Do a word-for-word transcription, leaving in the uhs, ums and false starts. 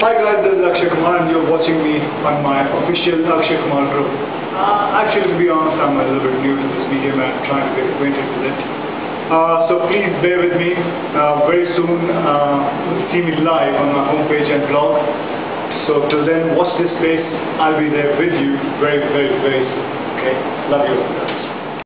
Hi guys, this is Akshay Kumar and you're watching me on my official Akshay Kumar group. Uh, actually, to be honest, I'm a little bit new to this medium and trying to get acquainted with it. Uh, so please bear with me. Uh, very soon, uh, you'll see me live on my homepage and blog. So till then, watch this space. I'll be there with you very, very, very soon. Okay? Love you all.